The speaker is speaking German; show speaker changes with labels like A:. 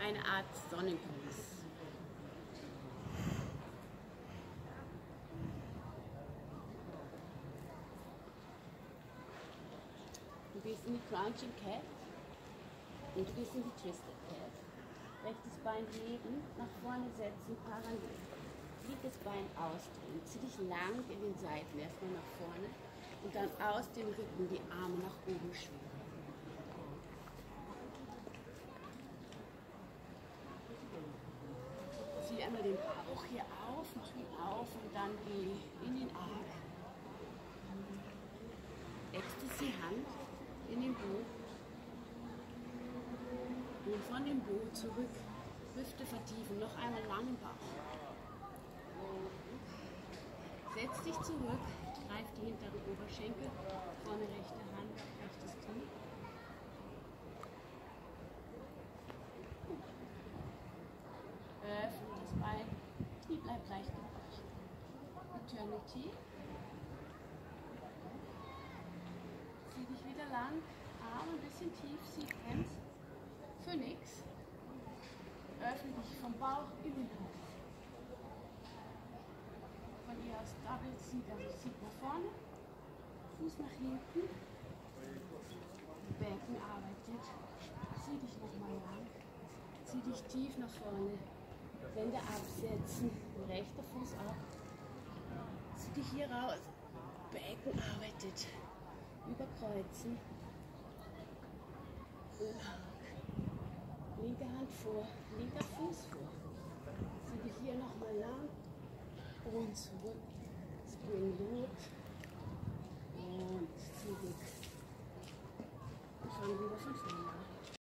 A: eine Art Sonnengruß. Du gehst in die Crouching Cat und du gehst in die Twisted Cat. Rechtes Bein heben, nach vorne setzen, parallel. Linkes Bein ausdrehen. Zieh dich lang in den Seiten, erstmal nach vorne und dann aus dem Rücken die Arme nach oben schwingen. Zieh einmal den Bauch hier auf, mach ihn auf und dann geh in den Arm. Ecstasy Hand in den Boot und von dem Boot zurück, Hüfte vertiefen, noch einmal langen Bauch. Setz dich zurück, greif die hinteren Oberschenkel, vorne rechte Hand, rechtes Knie. Öffne das Bein, Knie bleibt leicht gebeugt. Eternity. Zieh dich wieder lang, Arme ein bisschen tief, Sequence. Phoenix. Öffne dich vom Bauch in den Hals. Von hier aus Double Seat, also Seat nach vorne, Fuß nach hinten, Becken arbeitet, zieh dich nochmal lang, zieh dich tief nach vorne, Hände absetzen, rechter Fuß ab, zieh dich hier raus, Becken arbeitet, überkreuzen, linke Hand vor, linker Fuß vor, zieh dich hier nochmal lang, und zurück, Spring Loop und zurück. Und fangen wieder von vorne an.